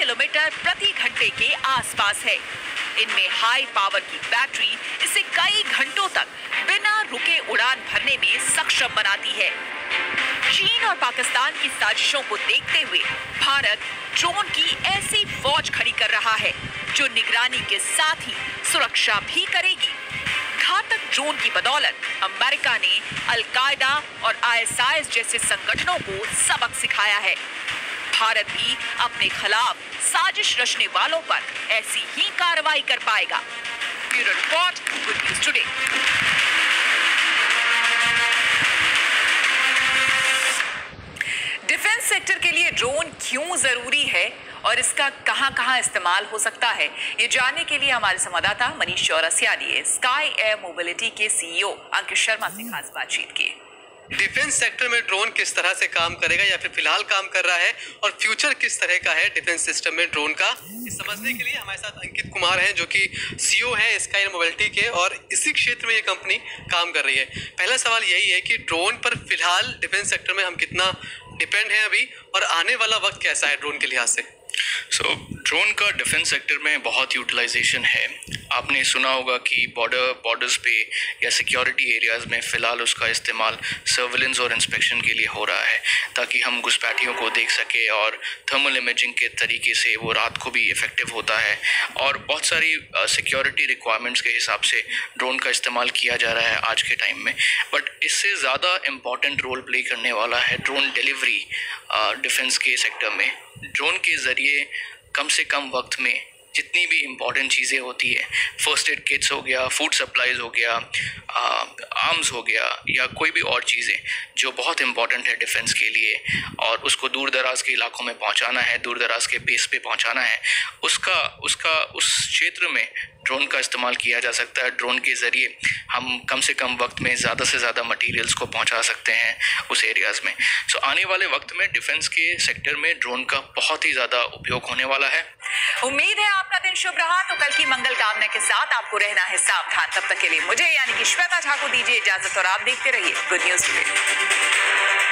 Kilometre प्रति घंटे के आसपास है। इनमें हाई पावर की बैटरी इसे कई घंटों तक बिना रुके उड़ान भरने में सक्षम बनाती है। चीन और पाकिस्तान की साजिशों को देखते हुए भारत ड्रोन की ऐसी फौज खड़ी कर रहा है जो निगरानी के साथ ही सुरक्षा भी करेगी। घातक ड्रोन की बदौलत अमेरिका ने अल-कायदा और ISIS जैसे संगठनों को सबक सिखाया है। भारत भी अपने खिलाफ साजिश रचने वालों पर ऐसी ही कार्रवाई कर पाएगा। Bureau report, good news today. Defence sector के लिए ड्रोन क्यों जरूरी है और इसका कहां-कहां इस्तेमाल हो सकता है, ये जानने के लिए हमारे संवाददाता मनीष चौरसिया ने स्काई एयर मोबिलिटी के CEO अंकित शर्मा से खास बातचीत की। डिफेंस सेक्टर में ड्रोन किस तरह से काम करेगा या फिर फिलहाल काम कर रहा है और फ्यूचर किस तरह का है डिफेंस सिस्टम में ड्रोन का, इस समझने के लिए हमारे साथ अंकित कुमार हैं जो कि CEO है स्काई एयर मोबिलिटी के और इसी क्षेत्र में ये कंपनी काम कर रही है। पहला सवाल यही है कि ड्रोन पर फिलहाल डिफेंस सेक्टर में हम कितना डिपेंड है अभी और आने वाला वक्त कैसा है ड्रोन के लिहाज से? ड्रोन का डिफेंस सेक्टर में बहुत यूटिलाइजेशन है। आपने सुना होगा कि बॉर्डर्स पे या सिक्योरिटी एरियाज़ में फ़िलहाल उसका इस्तेमाल सर्विलेंस और इंस्पेक्शन के लिए हो रहा है ताकि हम घुसपैठियों को देख सके और थर्मल इमेजिंग के तरीके से वो रात को भी इफ़ेक्टिव होता है और बहुत सारी सिक्योरिटी रिक्वायरमेंट्स के हिसाब से ड्रोन का इस्तेमाल किया जा रहा है आज के टाइम में। बट इससे ज़्यादा इम्पॉर्टेंट रोल प्ले करने वाला है ड्रोन डिलीवरी डिफेंस के सेक्टर में। ड्रोन के ज़रिए कम से कम वक्त में जितनी भी इम्पॉर्टेंट चीज़ें होती है, फर्स्ट एड किट्स हो गया, फूड सप्लाईज हो गया, आर्म्स हो गया या कोई भी और चीज़ें जो बहुत इम्पॉर्टेंट है डिफेंस के लिए और उसको दूर दराज के इलाकों में पहुंचाना है, दूर दराज के बेस पे पहुंचाना है, उसका उस क्षेत्र में ड्रोन का इस्तेमाल किया जा सकता है। ड्रोन के ज़रिए हम कम से कम वक्त में ज़्यादा से ज़्यादा मटेरियल्स को पहुंचा सकते हैं उस एरियाज़ में। आने वाले वक्त में डिफेंस के सेक्टर में ड्रोन का बहुत ही ज़्यादा उपयोग होने वाला है। उम्मीद है आपका दिन शुभ रहा। तो कल की मंगल कामना के साथ आपको रहना है सावधान। तब तक के लिए मुझे यानी कि श्वेता झा को दीजिए इजाजत और आप देखते रहिए गुड न्यूज टुडे।